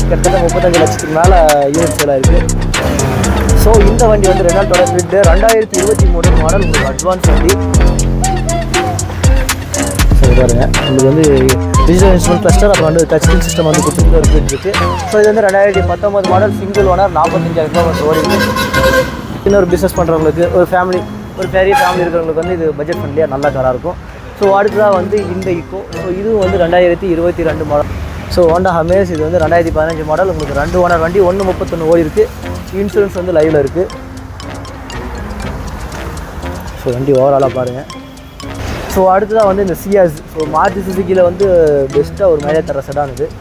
கிட்டத்தட்ட 35 லட்சத்துக்கு மேலே யூனிட் சேல் ஆயிருக்கு. ஸோ இந்த வண்டி வந்து ரெனால்ட்டோட ஃபிட் 2023 மாடல், உங்களுக்கு அட்வான்ஸ் வண்டி. ஸோ பாருங்க, உங்களுக்கு வந்து டிஜிட்டல் இன்ஸ்ட்ருமெண்ட் கிளஸ்டர், அப்புறம் வந்து டச் ஸ்க்ரீன் சிஸ்டம் வந்து கொடுத்துட்டு ஒரு ஃபிட் இருக்குது. ஸோ இது வந்து 2019 மாடல், சிங்கிள் ஓனர், 45,000 கிலோமீட்டர் ஓடி இருக்குது. இன்னொரு பிஸ்னஸ் பண்ணுறவங்களுக்கு, ஒரு பெரிய ஃபேமிலி இருக்கிறவங்களுக்கு வந்து இது பட்ஜெட் ஃப்ரெண்ட்லியாக நல்ல காராக இருக்கும். ஸோ அடுத்ததாக வந்து இந்த ஈக்கோ. ஸோ இதுவும் வந்து 2022 மாடல். ஸோ ஹோண்டா அமேஸ், இது வந்து 2015 மாடல், உங்களுக்கு 2 ஓனர் வண்டி, 131 ஓடி இருக்குது. இன்சூரன்ஸ் வந்து லைவில் இருக்குது. ஸோ வண்டி ஓவராலாக பாருங்கள். ஸோ அடுத்ததாக வந்து இந்த சியாஸ். ஸோ மாருதி சுசுக்கியில் வந்து பெஸ்ட்டாக ஒரு மைலேஜ் தர செடான் இது.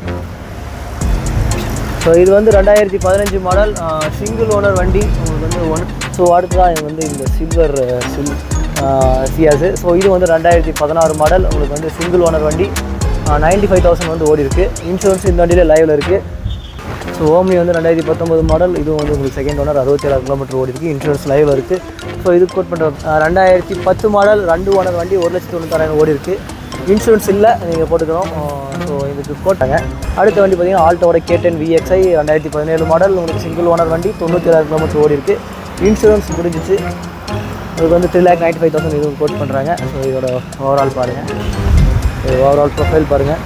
ஸோ இது வந்து 2015 மாடல், சிங்கிள் ஓனர் வண்டி, உங்களுக்கு வந்து ஸோ அடுத்ததாக வந்து இந்த சில்வர் சியாஸு. ஸோ இது வந்து 2016 மாடல், உங்களுக்கு வந்து சிங்கிள் ஓனர் வண்டி, 95,000 வந்து ஓடி இருக்குது. இன்சூரன்ஸ் இந்த வண்டியிலே லைவில் இருக்குது. ஸோ ஓம்னி வந்து 2019 மாடல், இதுவும் வந்து உங்களுக்கு செகண்ட் ஓனர், 67,000 கிலோமீட்டர் ஓடி இருக்குது. இன்சூரன்ஸ் லைவில் இருக்குது. ஸோ இது கோட் பண்ணுற 2010 மாடல், 2 ஓனர் வண்டி, 1,96,000 ஓடி இருக்குது. இன்சூரன்ஸ் இல்லை, நீங்கள் போட்டுக்கிறோம். ஸோ இதுக்கு போட்டாங்க. அடுத்த வண்டி பார்த்திங்கன்னா ஆல்டோட K10 VXi 2017 மாடல், உங்களுக்கு சிங்கிள் ஓனர் வண்டி, 97,000 கிலோமீட்டர் ஓடி இருக்குது. இன்சூரன்ஸ் முடிஞ்சிச்சு. இதுக்கு வந்து 3,95,000 இதுவும் கோட் பண்ணுறாங்க. ஸோ இதோட ஓவரால் பாருங்கள், ஓவரால் ப்ரொஃபைல் பாருங்கள்.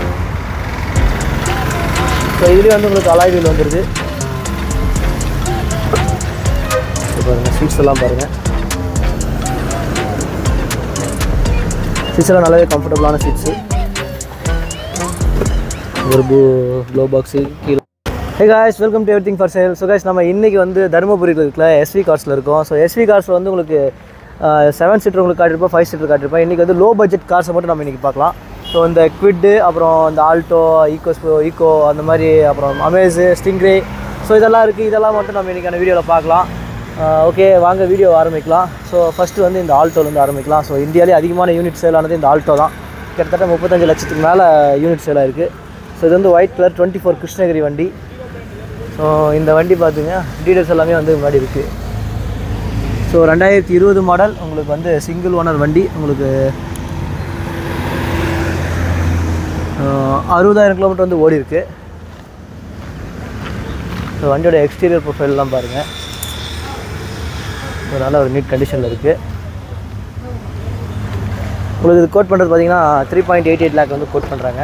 ஸோ இதுலேயே வந்து உங்களுக்கு அலாய் வீல் வந்துடுது. பாருங்கள், சீட்ஸ் எல்லாம் பாருங்கள். சீட்ஸ் எல்லாம் நல்லாவே கம்ஃபர்டபுளான சீட்ஸு. ஒரு க்ளோ பாக்ஸு கீழே. Hey guys, welcome to everything for sale. So guys, நம்ம இன்றைக்கி வந்து தருமபுரியில் இருக்கிற SV கார்ஸில் இருக்கோம். ஸோ SV கார்ஸில் வந்து உங்களுக்கு 7 சீட்டர் உங்களுக்கு காட்டியிருப்போம், 5 சீட்டர் காட்டியிருப்போம். இன்றைக்கி வந்து லோ பட்ஜெட் கார்ஸை மட்டும் நம்ம இன்றைக்கி பார்க்கலாம். ஸோ இந்த குவிட்டு, அப்புறம் இந்த ஆல்டோ, ஈக்கோ அந்த மாதிரி, அப்புறம் அமேஸு, ஸ்டிங்ரே, ஸோ இதெல்லாம் இருக்குது. இதெல்லாம் மட்டும் நம்ம இன்றைக்கான வீடியோவில் பார்க்கலாம். ஓகே, வாங்க வீடியோ ஆரம்பிக்கலாம். ஸோ ஃபஸ்ட்டு வந்து இந்த ஆல்டோலேருந்து ஆரம்பிக்கலாம். ஸோ இந்தியாவிலே அதிகமான யூனிட் சேல் ஆனது இந்த ஆல்டோ தான். கிட்டத்தட்ட 35 லட்சத்துக்கு மேலே யூனிட் சேல் ஆகிருக்கு. ஸோ இது வந்து ஒயிட் கலர் 24 கிருஷ்ணகிரி வண்டி. ஸோ இந்த வண்டி பார்த்துங்க, டீட்டெயில்ஸ் எல்லாமே வந்து முன்னாடி இருக்குது. ஸோ 2020 மாடல், உங்களுக்கு வந்து சிங்கிள் ஓனர் வண்டி, உங்களுக்கு 60,000 கிலோமீட்டர் வந்து ஓடி இருக்குது. ஸோ வண்டியோட எக்ஸ்டீரியர் ப்ரொஃபைல்லாம் பாருங்கள், ஒரு நல்ல ஒரு நீட் கண்டிஷனில் இருக்குது. உங்களுக்கு இது கோட் பண்ணுறது பார்த்தீங்கன்னா 3.88 லேக் வந்து கோட் பண்ணுறாங்க.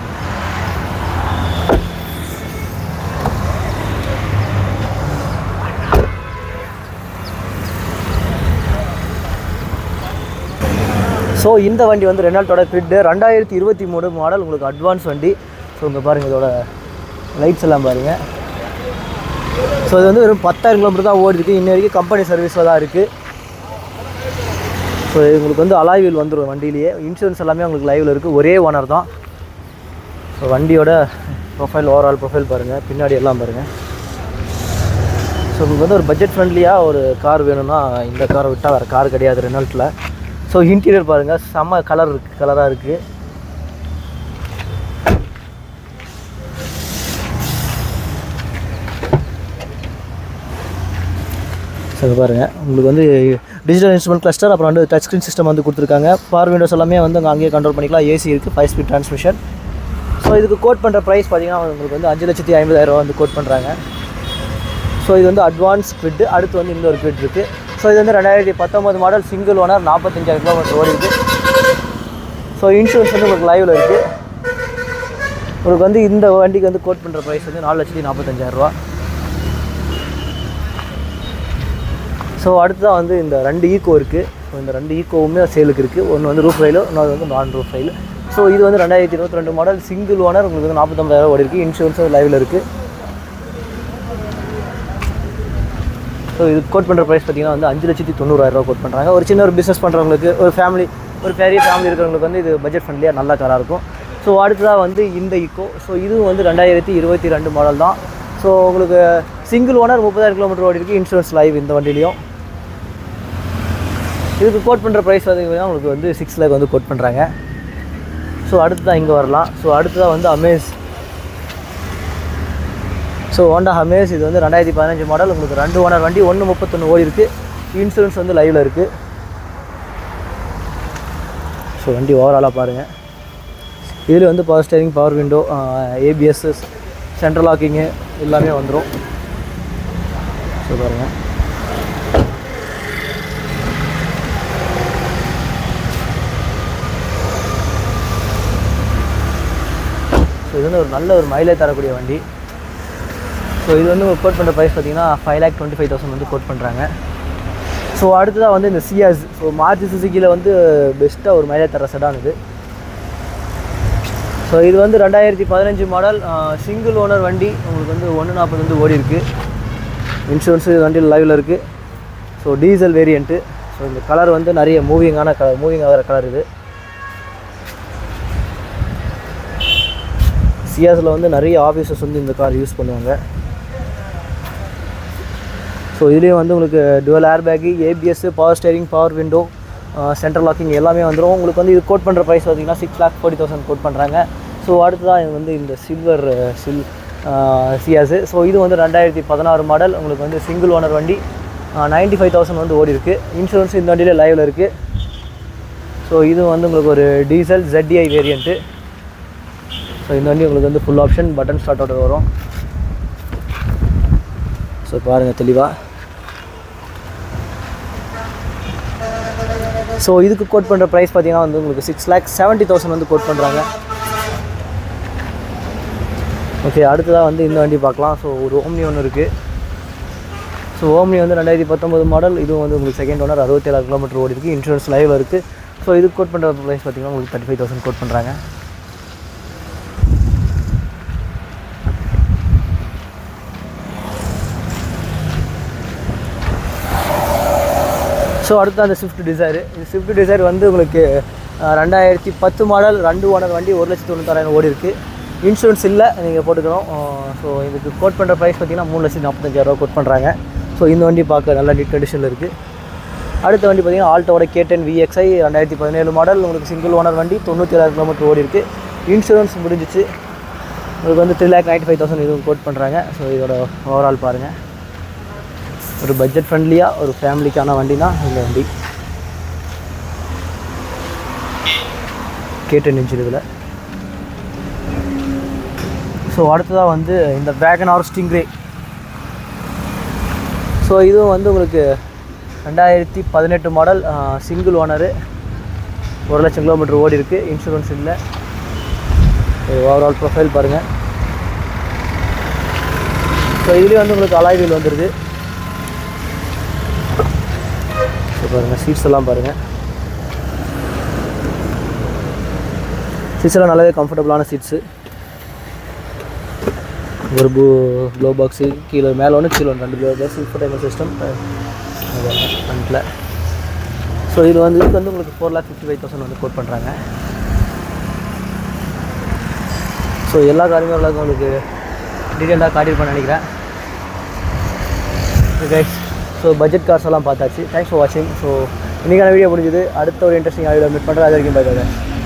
ஸோ இந்த வண்டி வந்து ரெனால்ட்டோட ஃபிட் 2023 மாடல், உங்களுக்கு அட்வான்ஸ் வண்டி. ஸோ இங்கே பாருங்கள், இதோட லைட்ஸ் எல்லாம் பாருங்கள். ஸோ இது வந்து வெறும் 10,000 கிலோமீட்டர் தான் ஓடி இருக்குது. இன்ன வரைக்கும் கம்பெனி சர்வீஸில் தான் இருக்குது. ஸோ உங்களுக்கு வந்து அலாய் வீல் வந்துடும் வண்டியிலேயே. இன்சூரன்ஸ் எல்லாமே உங்களுக்கு லைவில் இருக்குது. ஒரே ஓனர் தான். ஸோ வண்டியோட ப்ரொஃபைல், ஓவரால் ப்ரொஃபைல் பாருங்கள், பின்னாடி எல்லாம் பாருங்கள். ஸோ உங்களுக்கு வந்து ஒரு பட்ஜெட் ஃப்ரெண்ட்லியாக ஒரு கார் வேணும்னா இந்த காரை விட்டால் வேறு கார் கிடையாது ரெனால்ட்டில். ஸோ இன்டீரியர் பாருங்கள், செம்ம கலராக இருக்குது. ஸோ பாருங்கள், உங்களுக்கு வந்து டிஜிட்டல் இன்ஸ்ட்ருமெண்ட் கிளஸ்டர், அப்புறம் வந்து டச் ஸ்க்ரீன் சிஸ்டம் வந்து கொடுத்துருக்காங்க. பவர் விண்டோஸ் எல்லாமே வந்து அங்கேயே கண்ட்ரோல் பண்ணிக்கலாம். ஏசி இருக்குது, 5 ஸ்பீட் டிரான்ஸ்மிஷன். ஸோ இதுக்கு கோட் பண்ணுற ப்ரைஸ் பார்த்தீங்கன்னா உங்களுக்கு வந்து 5,50,000 வந்து கோட் பண்ணுறாங்க. ஸோ இது வந்து அட்வான்ஸ் ஃபிட். அடுத்து வந்து இன்னொரு ஃபிட் இருக்குது. ஸோ இது வந்து 2019 மாடல், சிங்கிள் ஓனர், 45,000 கிலோமீட்டர் ஓடி இருக்குது. ஸோ இன்சூரன்ஸ் வந்து உங்களுக்கு லைவில் இருக்குது. உங்களுக்கு வந்து இந்த வண்டிக்கு வந்து கோட் பண்ணுற ப்ரைஸ் வந்து 4,45,000 ஸோ அடுத்ததான் வந்து இந்த 2 ஈக்கோ இருக்குது. ஸோ இந்த 2 ஈக்கோவுமே சேலுக்கு இருக்குது. ஒன்று வந்து ரூஃப் ரயிலு, இன்னொரு வந்து நான் ரூஃப் ரயில். ஸோ இது வந்து 2022 மாடல், சிங்கிள் ஓனர், உங்களுக்கு வந்து 49,000 ஓடி இருக்குது. இன்சூரன்ஸ் லைவில் இருக்குது. ஸோ இது கோட் பண்ணுற ப்ரைஸ் பார்த்திங்கன்னா வந்து 5,90,000 கோட் பண்ணுறாங்க. ஒரு சின்ன ஒரு பிஸ்னஸ் பண்ணுறவங்களுக்கு, ஒரு பெரிய ஃபேமிலி இருக்கிறவங்களுக்கு வந்து இது பட்ஜெட் ஃப்ரெண்ட்லியாக நல்ல காராக இருக்கும். ஸோ அடுத்ததாக வந்து இந்த ஈக்கோ. ஸோ இதுவும் வந்து 2022 மாடல் தான். ஸோ உங்களுக்கு சிங்கிள் ஓனர், 30,000 கிலோமீட்டர் ஓடி இருக்குது. இன்சூரன்ஸ் லைவ் இந்த வண்டியிலையும். இதுக்கு கோட் பண்ணுற ப்ரைஸ் பார்த்திங்கன்னா உங்களுக்கு வந்து 6 லேக் வந்து கோட் பண்ணுறாங்க. ஸோ அடுத்து தான் இங்கே வரலாம். ஸோ அடுத்ததாக வந்து அமேஸ். ஸோ ஹோண்டா அமேஸ், இது வந்து 2015 மாடல், உங்களுக்கு 2 ஓனர் வண்டி, 131 ஓடி இருக்குது. இன்சூரன்ஸ் வந்து லைவில் இருக்குது. ஸோ வண்டி ஓவராலாக பாருங்கள். இதில் வந்து power steering, power window, ABS, central locking எல்லாமே வந்துடும். ஸோ பாருங்கள், ஸோ இது வந்து ஒரு நல்ல ஒரு மைலேஜ் தரக்கூடிய வண்டி. ஸோ இது வந்து கோட் பண்ணுற ப்ரைஸ் பார்த்தீங்கன்னா 5,25,000 வந்து கோட் பண்ணுறாங்க. ஸோ அடுத்ததாக வந்து இந்த சியாஸ். ஸோ மாருதி சுசுக்கியில் வந்து பெஸ்ட்டாக ஒரு மைலேஜ் தர செடான் இது. ஸோ இது வந்து 2015 மாடல், சிங்கிள் ஓனர் வண்டி. உங்களுக்கு வந்து 140 வந்து ஓடி இருக்குது. இன்சூரன்ஸு வண்டியில் லைவில் இருக்குது. So diesel variant. ஸோ இந்த கலர் வந்து நிறைய மூவிங் ஆகிற கலர் இது. சியாஸில் வந்து நிறைய ஆஃபீஸர்ஸ் வந்து இந்த கார் யூஸ் பண்ணுவாங்க. ஸோ இதுலேயும் வந்து உங்களுக்கு dual air bag, ABS, power steering, power window, central locking எல்லாமே வந்துடும். உங்களுக்கு வந்து இது கோட் பண்ணுற ப்ரைஸ் பார்த்திங்கன்னா 6,40,000 கோட் பண்ணுறாங்க. ஸோ அடுத்ததான் இது வந்து இந்த சில்வர் சியாஸு. ஸோ இது வந்து 2016 மாடல். உங்களுக்கு வந்து சிங்கிள் ஓனர் வண்டி, 95,000 வந்து ஓடி இருக்குது. இன்சூரன்ஸ் இந்த வண்டியிலே லைவில் இருக்குது. ஸோ இது வந்து உங்களுக்கு ஒரு டீசல் ZDI வேரியண்ட்டு. ஸோ இந்த வண்டி உங்களுக்கு வந்து full option button start order வரும். ஸோ பாருங்கள் தெளிவாக. ஸோ இதுக்கு கோட் பண்ணுற ப்ரைஸ் பார்த்தீங்கன்னா வந்து உங்களுக்கு 6,70,000 வந்து கோட் பண்ணுறாங்க. ஓகே, அடுத்ததாக வந்து இந்த வண்டி பார்க்கலாம். ஸோ ஒரு ஓம்னி ஒன்று இருக்குது. ஸோ ஓம்னி வந்து 2019 மாடல். இதுவும் வந்து உங்களுக்கு செகண்ட் ஓனர், 67 கிலோமீட்டர் ஓடி இருக்குது. இன்சூரன்ஸ் லைவில் இருக்குது. ஸோ இதுக்கு கோட் பண்ணுற ப்ரைஸ் பார்த்தீங்கன்னா உங்களுக்கு 35,000 கோட் பண்ணுறாங்க. ஸோ அடுத்து அந்த ஸ்விஃப்ட் டிசைர். இந்த ஸ்விஃப்ட் டிசைர் வந்து உங்களுக்கு 2010 மாடல், 2 ஓனர் வண்டி, 1,96,000 ஓடி இருக்குது. இன்சூரன்ஸ் இல்லை, நீங்கள் போட்டுக்கணும். ஸோ இதுக்கு கோட் பண்ணுற ப்ரைஸ் பார்த்தீங்கன்னா 3,45,000 கோட் பண்ணுறாங்க. ஸோ இந்த வண்டி பார்க்க நல்ல நீட் கண்டிஷனில் இருக்குது. அடுத்த வண்டி பார்த்தீங்கன்னா ஆல்டோட K10 VXi, 2017 மாடல். உங்களுக்கு சிங்கிள் ஓனர் வண்டி, 97 கிலோமீட்டர் ஓடி இருக்குது. இன்சூரன்ஸ் முடிஞ்சிச்சு. உங்களுக்கு வந்து 3,95,000 இதுவும் கோட் பண்ணுறாங்க. ஸோ இதோட ஓவரால் பாருங்கள். ஒரு பட்ஜெட் ஃப்ரெண்ட்லியாக ஒரு ஃபேமிலிக்கான வண்டினா இந்த வண்டி. K10 இன்ஜின் இதில். ஸோ அடுத்ததாக வந்து இந்த வேகனார் ஸ்டிங்ரே. ஸோ இதுவும் வந்து உங்களுக்கு 2018 மாடல், சிங்கிள் ஓனரு, 1,00,000 கிலோமீட்டர் ஓடி இருக்குது. இன்சூரன்ஸ் இல்லை. ஓவரால் ப்ரொஃபைல் பாருங்கள். ஸோ இதுலேயும் வந்து உங்களுக்கு அலாய் வீல் வந்துடுது. ஸோ பாருங்கள், சீட்ஸ் எல்லாம் பாருங்கள். சீட்ஸ் எல்லாம் நல்லாவே கம்ஃபர்டபுளான சீட்ஸு. ஒரு க்ளோ பாக்ஸு கீழே மேலே ஒன்று, கீழே ஒன்று, 2 க்ளோ பாக்ஸ், இன்ஃபோடைன்மென்ட் சிஸ்டம் ஃப்ரண்ட்டில். ஸோ இது வந்து இதுக்கு வந்து உங்களுக்கு 4,55,000 வந்து கோட் பண்ணுறாங்க. ஸோ எல்லா காரியமே ஓரளவுக்கு உங்களுக்கு டீட்டெயிலாக காட்டியிருப்பேன்னு நினைக்கிறேன். ஓகே, ஸோ பட்ஜெட் கார்ஸ் எல்லாம் பார்த்தாச்சு. தேங்க்ஸ் ஃபார் வாட்சிங். ஸோ இன்றைக்கான வீடியோ முடிஞ்சுது. அடுத்த ஒரு இன்ட்ரெஸ்டிங் வீடியோ மீட் பண்ணுறேன். அது வரைக்கும் பை.